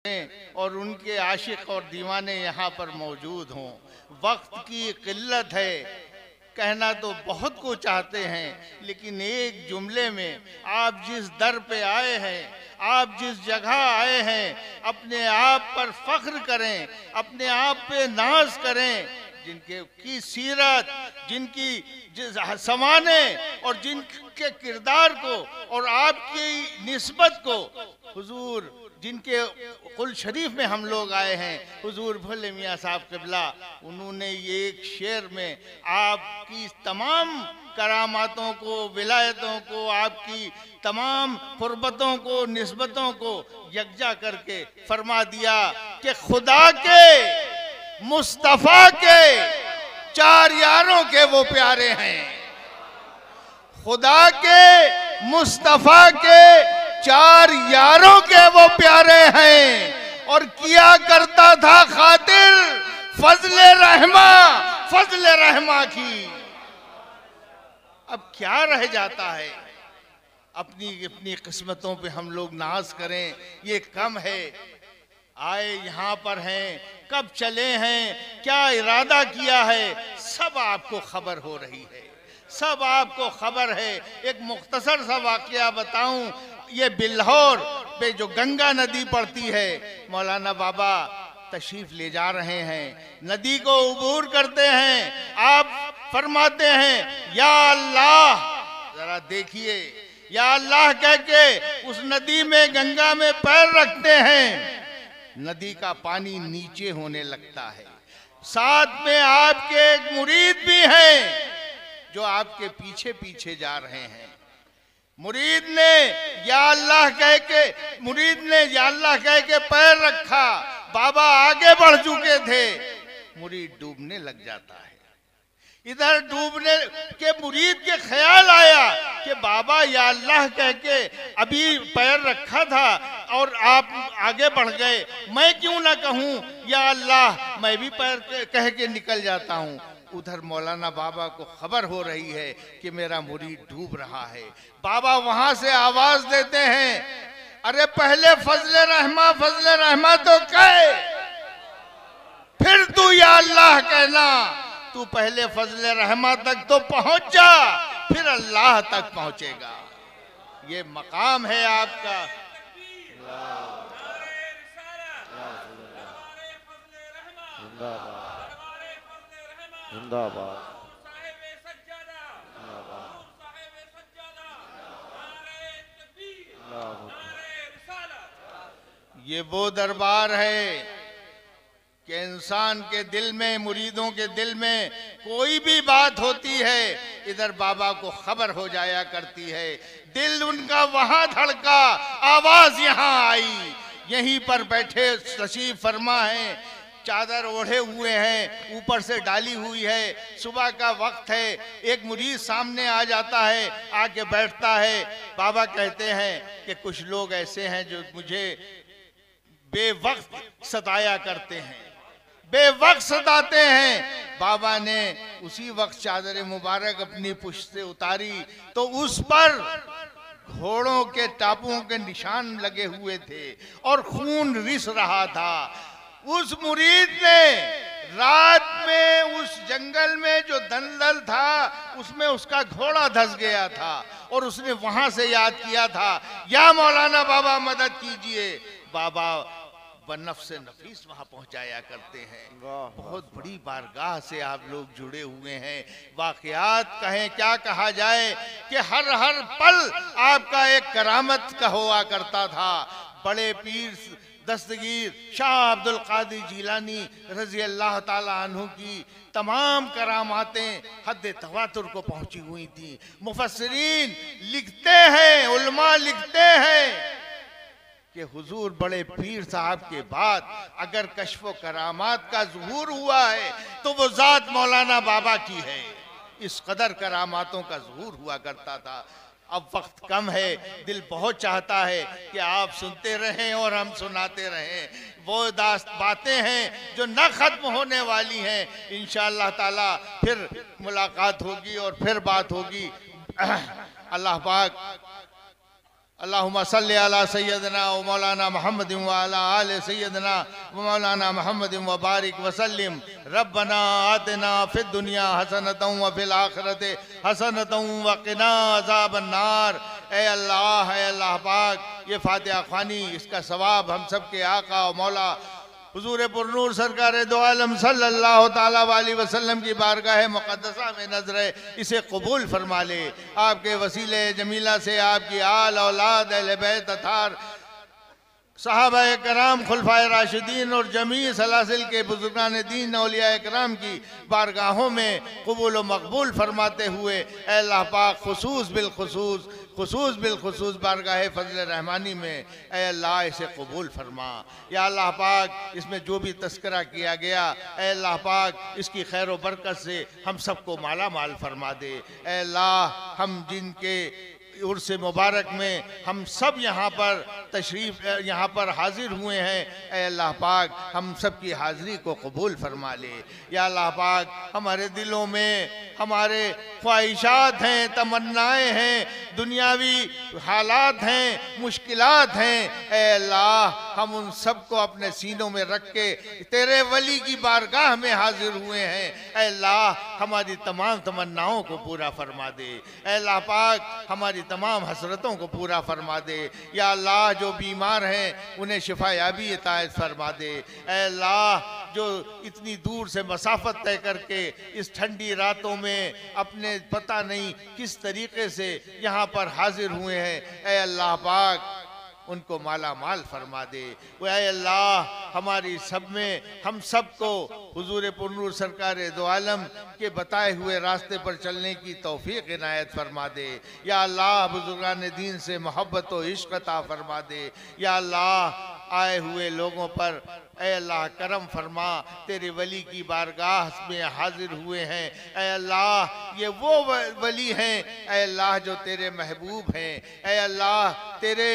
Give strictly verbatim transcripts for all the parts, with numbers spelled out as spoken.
और उनके आशिक और दीवाने यहाँ पर मौजूद हों। वक्त की किल्लत है, कहना तो बहुत को चाहते हैं, लेकिन एक जुमले में आप जिस दर पे आए हैं, आप जिस जगह आए हैं, अपने आप पर फख्र करें, अपने आप पे नाज करें। जिनके की सीरत, जिनकी समाने और जिनके किरदार को और आपकी निस्बत को हुजूर, जिनके कुल शरीफ में हम लोग आए हैं, हुजूर भोले मियाँ साहब क़िबला, उन्होंने ये एक शेर में आपकी तमाम करामातों को, विलायतों को, आपकी तमाम कुर्बतों को, निस्बतों को यकजा करके फरमा दिया कि खुदा के, मुस्तफ़ा के चार यारों के वो प्यारे हैं। खुदा के, मुस्तफ़ा के चार यारों के वो प्यारे हैं। और किया करता था खातिर फजले रहमा, फजले रहमा की। अब क्या रह जाता है? अपनी अपनी किस्मतों पे हम लोग नाज करें, ये कम है। आए यहाँ पर हैं, कब चले हैं, क्या इरादा किया है, सब आपको खबर हो रही है, सब आपको खबर है। एक मुख्तसर सा वाकया बताऊं, ये बिल्हौर पे जो गंगा नदी पड़ती है, मौलाना बाबा तशरीफ ले जा रहे हैं, नदी को उबूर करते हैं, आप फरमाते हैं या अल्लाह, जरा देखिए, या अल्लाह कह के उस नदी में, गंगा में पैर रखते हैं, नदी का पानी नीचे होने लगता है। साथ में आपके एक मुरीद भी हैं जो आपके पीछे पीछे जा रहे हैं। मुरीद ने या अल्लाह कह के मुरीद ने या अल्लाह कह के पैर रखा, बाबा आगे बढ़ चुके थे, मुरीद डूबने लग जाता है। इधर डूबने के मुरीद के ख्याल आया कि बाबा या अल्लाह कह के अभी पैर रखा था और आप आगे बढ़ गए, मैं क्यों ना कहूँ या अल्लाह, मैं भी पैर कह के निकल जाता हूँ। उधर मौलाना बाबा को खबर हो रही है कि मेरा मुरीद डूब रहा है। बाबा वहां से आवाज देते हैं, अरे पहले फजले रहमा, फजले रहमा तो कहे, फिर तू या अल्लाह कहना। तू पहले फजले रहमा तक तो पहुंच जा, फिर अल्लाह तक पहुंचेगा। ये मकाम है आपका। जिंदाबाद। ये वो दरबार है कि इंसान के दिल में, मुरीदों के दिल में कोई भी बात होती है, इधर बाबा को खबर हो जाया करती है। दिल उनका वहां धड़का, आवाज यहाँ आई। यहीं पर बैठे तशरीफ फरमा है, चादर ओढ़े हुए हैं, ऊपर से डाली हुई है, सुबह का वक्त है। एक मुरीद सामने आ जाता है, आके बैठता है। बाबा कहते हैं कि कुछ लोग ऐसे हैं जो मुझे बेवक्त सताया करते हैं, बेवक्त सताते हैं। बाबा ने उसी वक्त चादर मुबारक अपनी पुश्त से उतारी तो उस पर घोड़ों के टापुओं के निशान लगे हुए थे और खून रिस रहा था। उस मुरीद ने रात में उस जंगल में जो दलदल था, उसमें उसका घोड़ा धंस गया था और उसने वहां से याद किया था, या मौलाना बाबा मदद कीजिए। बाबा बनफ्स नफीस वहां पहुंचाया करते हैं। बहुत बड़ी बारगाह से आप लोग जुड़े हुए हैं। वाकयात कहें, क्या कहा जाए कि हर हर पल आपका एक करामत का हुआ करता था। बड़े पीर दस्तगीर शाह अब्दुल कादिर जिलानी रजी अल्लाह ताला अन्हु की तमाम करामातें हद तवातुर को पहुंची हुई थी। मुफस्सिरीन लिखते हैं, उलमा लिखते हैं कि हुजूर बड़े पीर साहब के बाद अगर कश्फो करामात का ज़ुहूर हुआ है तो वो ज़ात मौलाना बाबा की है। इस कदर करामातों का ज़ुहूर हुआ करता था। अब वक्त कम है, दिल बहुत चाहता है कि आप सुनते रहें और हम सुनाते रहें। वो दास्त बातें हैं जो न खत्म होने वाली हैं। इंशाअल्लाह ताला फिर मुलाकात होगी और फिर बात होगी। अल्लाह पाक अल्लाहुम्मा सल्लि अला सय्यदना व मौलाना मुहम्मद व अला आले सय्यदना व मौलाना मुहम्मद व बारिक वसल्लिम। रब्बना आतिना फिद दुनिया हसनतम व फिल आखिरति हसनतम व क़िना अज़ाबन नार। ए अल्लाह, ए अल्लाह पाक, ये फातिहा ख़्वानी, इसका सवाब हम सब के आका और मौला हुजूर पुरनूर सरकार दो आलम सल्लल्लाहु ताला अलैहि वसल्लम की बारगाह मुक़द्दसा में नजर है, इसे कबूल फरमा ले। आपके वसीले जमीला से आपकी आल औलाद अहले बैत अतार सहाबा कराम खुलफाए राशिदीन और जमी सलासिल के बुजुर्गान दीन औलिया कराम की बारगाहों में कबूल व मकबूल फरमाते हुए ऐ अल्लाह पाक खुसूस बिल खुसूस खुसूस बिल खुसूस बारगाह फजल रहमानी में ऐ अल्लाह इसे कबूल फरमा। या अल्लाह पाक, इसमें जो भी तस्करा किया गया ऐ अल्लाह पाक, इसकी खैर व बरकत से हम सबको माला माल फरमा दे। ऐ अल्लाह, हम जिनके उर्स मुबारक में हम सब यहाँ पर तशरीफ़ यहाँ पर हाजिर हुए हैं, ऐ अल्लाह पाक हम सब की हाज़िरी को कबूल फरमा ले। या अल्लाह पाक, हमारे दिलों में हमारे ख्वाहिशात हैं, तमन्नाएँ हैं, दुनियावी हालात हैं, मुश्किलात हैं, ऐ अल्लाह हम उन सब को अपने सीनों में रख के तेरे वली की बारगाह में हाजिर हुए हैं। ऐ अल्लाह, हमारी तमाम तमन्नाओं को पूरा फरमा दे। ऐ अल्लाह पाक, हमारी तमाम हसरतों को पूरा फरमा दे। या अल्लाह, जो बीमार हैं उन्हें शिफा याबी अतायत फरमा दे। ऐ अल्लाह, जो इतनी दूर से मसाफत तय करके इस ठंडी रातों में अपने पता नहीं किस तरीके से यहाँ पर हाजिर हुए हैं, ऐ अल्लाह पाक उनको माला माल फरमा दे। वो ऐ अल्लाह, हमारी सब में हम सब को हुजूर पुरनूर सरकार दो आलम के बताए हुए रास्ते पर चलने की तौफीक इनायत फरमा दे। या अल्लाह, बुजुर्गान दीन से मोहब्बत व इश्क अता फरमा दे। या अल्लाह, आए हुए लोगों पर ऐ अल्लाह करम फरमा, तेरे वली की बारगाह में हाजिर हुए हैं। ऐ अल्लाह, ये वो वली हैं ऐ अल्लाह जो तेरे महबूब हैं। ऐ अल्लाह, तेरे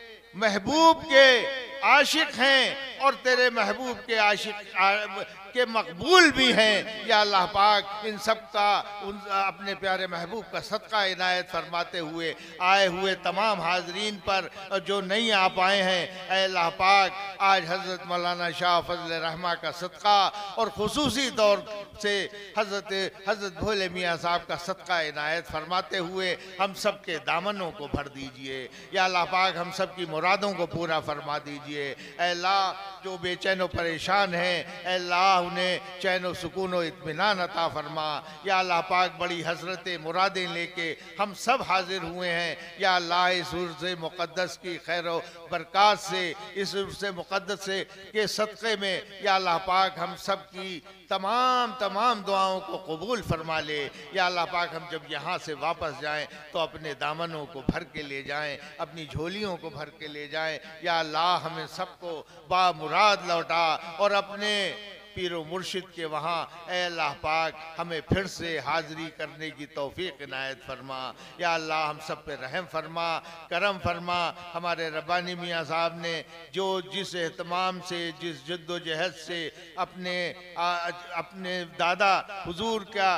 महबूब के आशिक हैं और तेरे महबूब के आशिक के मकबूल भी हैं। या अल्लाह पाक, इन सब का उन अपने प्यारे महबूब का सदका इनायत फरमाते हुए आए हुए तमाम हाजरीन पर जो नहीं आ पाए हैं, ऐ अल्लाह पाक आज हज़रत मौलाना शाह फजल रहमा का सदका और खुसूसी तौर से हज़रत हज़रत भोले मियाँ साहब का सदका इनायत फरमाते हुए हम सब के दामनों को भर दीजिए। या अल्लाह पाक, हम सब की मुरादों को पूरा फरमा दीजिए। ऐ अल्लाह, जो बेचैन व परेशान हैं, ऐ अल्लाह उन्हें चैन व सुकून व इत्मीनान अता फरमा। या अल्लाह पाक, बड़ी हसरतें मुरादें लेके हम सब हाजिर हुए हैं। या अल्लाह, इस उर्स मुक़द्दस की खैर व बरक़ात से, इस उर्स मुक़द्दस से के सदक़े में या अल्लाह पाक हम सब की तमाम तमाम दुआओं को कबूल फरमा ले। या अल्लाह पाक, हम जब यहाँ से वापस जाएं तो अपने दामनों को भर के ले जाएं, अपनी झोलियों को भर के ले जाएं। या अल्लाह, हमें सबको बामुराद लौटा और अपने पीरो मुर्शिद के वहाँ ऐ अल्लाह पाक हमें फिर से हाज़िरी करने की तौफीक इनायत फरमा। या अल्लाह, हम सब पे रहम फरमा, करम फरमा। हमारे रब्बानी मियाँ साहब ने जो जिस एहतमाम से, जिस जद्दोजहद से अपने आ, अपने दादा हुजूर का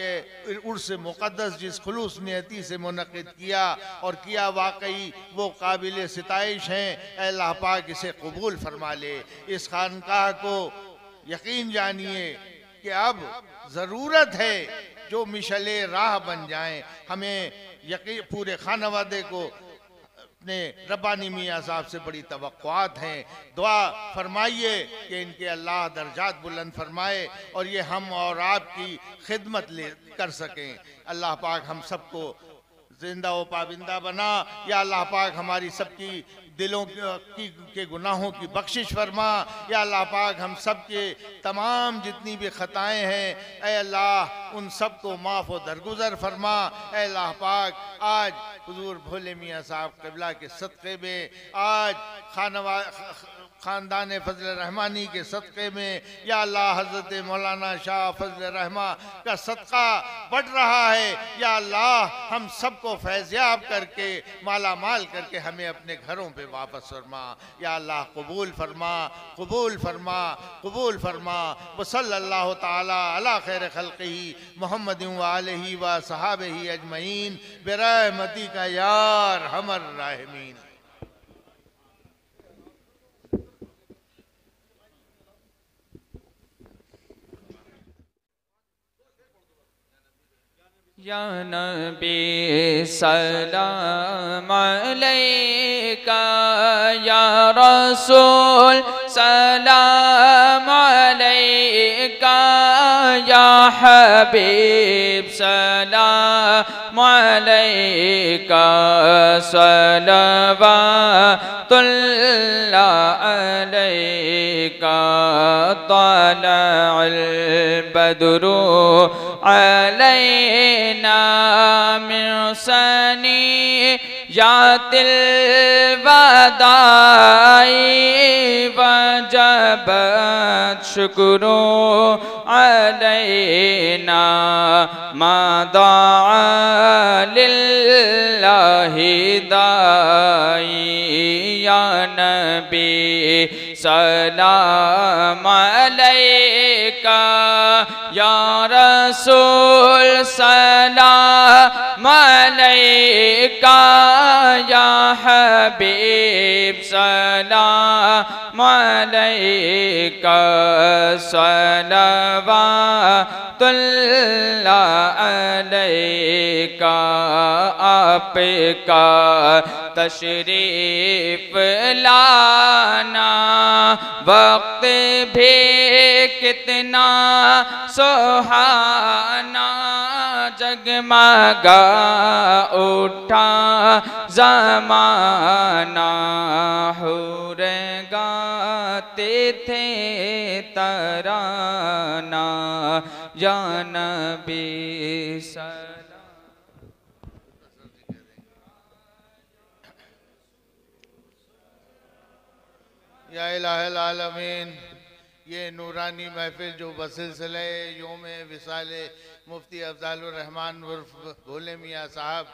ये उर्स मुक़द्दस जिस खुलूस नियती से मुनक़िद किया और किया, वाकई वो काबिल सिताइश हैं। ऐ अल्लाह पाक, इसे कबूल फरमा ले। इस खानकाह को यकीन जानिए कि अब ज़रूरत है जो मिशले राह बन जाएं। हमें यकीन, पूरे खानवादे को अपने रब्बानी मियाँ साहब से बड़ी तवक्कुआत हैं। दुआ फरमाइए कि इनके अल्लाह दर्जात बुलंद फरमाए और ये हम और आपकी खिदमत ले कर सकें। अल्लाह पाक हम सबको जिंदा व पाबिंदा बना। या अल्लाह पाक, हमारी सबकी दिलों की के गुनाहों की बख्शिश फरमा। या अल्लाह पाक, हम सब के तमाम जितनी भी ख़ताएँ हैं, ऐ अल्लाह उन सब को माफ़ व दरगुज़र फरमा। ऐ अल्लाह पाक, आज हुजूर भोले मियाँ साहब क़िबला के सदक़े में आज खानवा ख़ानदान फजल रहमानी के सदक़े में या अल्लाह हज़रत मौलाना शाह फजल रहमा का सदक़ा बढ़ रहा है। या अल्लाह हम सबको फैज़याब करके माला माल करके हमें अपने घरों पे वापस फरमा। या अल्लाह कबूल फरमा, कबूल फरमा, कबूल फरमा। व सल्लल्लाहु ताला अला खैर खल्क़िही मुहम्मदिन व आलिही व सहाबिही अजमईन बिरहमतिका या अरहमर राहिमीन। या नबी सलाम अलैका, या रसूल सलाम अलैका, या हबीब सलाम अलैका, सलवातुल्लाह अलैका, तलअल बद्रु अलैना मिन सनियातिल वदाई, वजबत शुक्रू अलैना मा दाआ लिल्लाहि दाई। या नबी सलाम अलैका, या रसूल सलाम अलैका, या हबीब सलाम अलैका, सलवातुल्लाह अलैका। आपका तशरीफ लाना वक्त भी कितना सुहाना, जगमगा उठा ज़माना, हुरे गाते थे तराना। या नबी सलाम। या इलाहिल आलमीन, ये नूरानी महफिल जो बसिलसिले योम विसाल मुफ्ती अफजालुर रहमान उर्फ भोले मियाँ साहब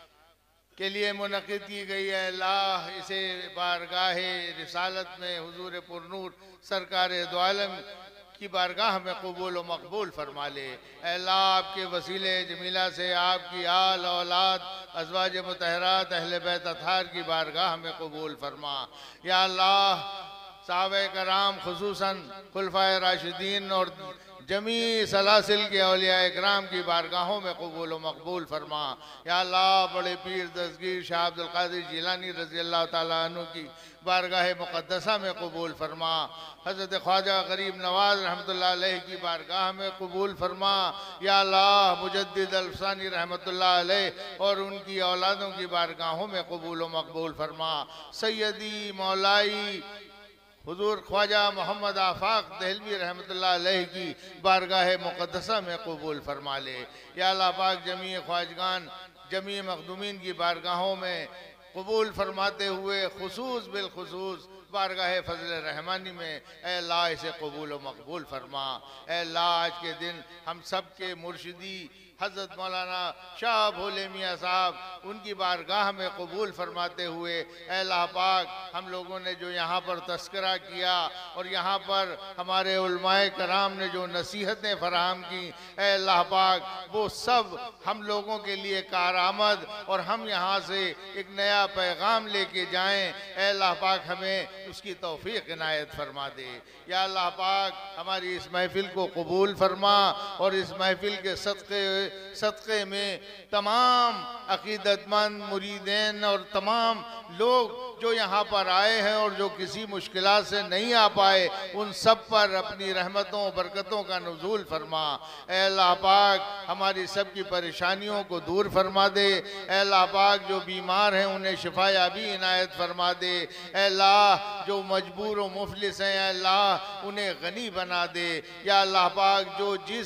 के लिए मुनक़िद की गई है, अल्लाह इसे बारगाह रिसालत में हुजूर पुरनूर सरकार दो आलम की बारगाह में कबूल व मकबूल फरमा ले। अल्लाह आपके वसीले जमीला से आपकी आल औलाद अज़वाज मुतहरात अहले बैत अतहार की बारगाह में कबूल फरमा। या अल्लाह साहबे कराम खुसूसन खुलफाए राशिदीन और जमी सलासिल के औलिया इकराम की बारगाहों में कबूल व मकबूल फरमा। या अल्लाह बड़े पीर दस्तगीर शाह अब्दुल कादिर जिलानी रज़ी अल्लाह ताला अन्हु की बारगाह मुक़द्दसा में कबूल फरमा। हज़रत ख्वाजा गरीब नवाज रहमतुल्लाह अलैह की बारगाह में कबूल फरमा। या अल्लाह मुजद्दिद अल्फसानी रहमतुल्लाह अलैह और उनकी औलादों की बारगाहों में कबूल व मकबूल फरमा। सैयदी मौलाई हुजूर ख्वाजा मोहम्मद आफाक दहलवी रहमतुल्लाह अलैह की बारगाह मुक़द्दसा में कबूल फरमा ले। या अल्लाह पाक जमी ख्वाजगान जमी मखदूमीन की बारगाहों में कबूल फरमाते हुए खुसूस बिलखुसूस बारगाह फजल रहमानी में ऐ अल्लाह इसे कबूल व मकबूल फरमा। ऐ अल्लाह आज के दिन हम सब के मुर्शिदी हज़रत मौलाना शाह भोले मियाँ साहब उनकी बारगाह में कबूल फरमाते हुए ऐ अल्लाह पाक हम लोगों ने जो यहाँ पर तस्करा किया और यहाँ पर हमारे उलमाए कराम ने जो नसीहतें फराहम की, ऐ अल्लाह पाक वो सब हम लोगों के लिए कारआमद और हम यहाँ से एक नया पैगाम लेके जाएं। ऐ अल्लाह पाक हमें उसकी तौफीक इनायत फरमा दे। या अल्लाह पाक हमारी इस महफिल को कबूल फरमा और इस महफिल के सदक़े सदक़े में तमाम अक़ीदतमंद मुरीदैन और तमाम लोग जो यहाँ पर आए हैं और जो किसी मुश्किलात से नहीं आ पाए उन सब पर अपनी रहमतों बरकतों का नुज़ूल फरमा। ऐ अल्लाह पाक हमारी सब की परेशानियों को दूर फरमा दे। ऐ अल्लाह पाक जो बीमार हैं उन्हें शिफायाबी इनायत फरमा दे। ऐ अल्लाह जो मजबूर व मुफलिस हैं अल्लाह उन्हें गनी बना दे। या अल्लाह पाक जो जिस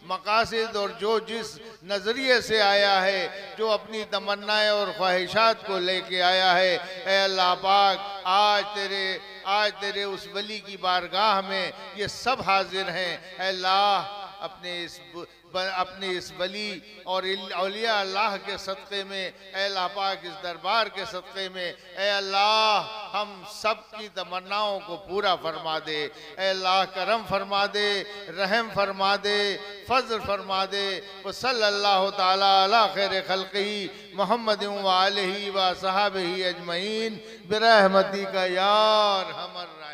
मकासद और जो जिस नज़रिए से आया है, जो अपनी तमन्नाएं और ख्वाहिशात को लेके आया है, ऐ अल्लाह पाक आज तेरे आज तेरे उस वली की बारगाह में ये सब हाजिर हैं। ऐ अल्लाह अपने इस अपने इस वली और औलिया अल्लाह के सदक़े में, ऐ अल्लाह पाक इस दरबार के सदक़े में, ऐ अल्लाह हम सब की तमन्नाओं को पूरा फरमा दे। ऐ अल्लाह करम फरमा दे, रहम फरमा दे, फज़ल फरमा दे। व सल्लल्लाहु ताला अला खैर खल्क़िही मुहम्मद व आलिही व सहाबिही अजमईन बिरहमतिका या अरहमर